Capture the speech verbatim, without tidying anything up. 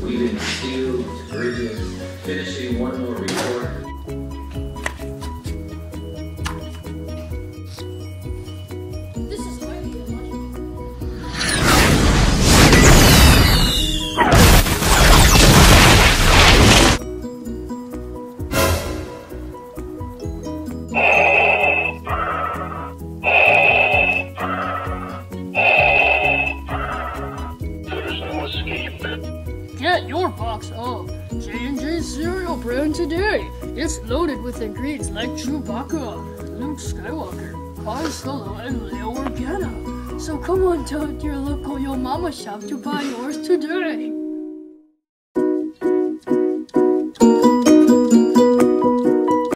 tweeting Steel to Bridget, finishing one more report. This is highly illogical. Get your box of J and J cereal brand today. It's loaded with ingredients like Chewbacca, Luke Skywalker, Han Solo, and Leo Organa. So come on to your local Yo Mama shop to buy yours today.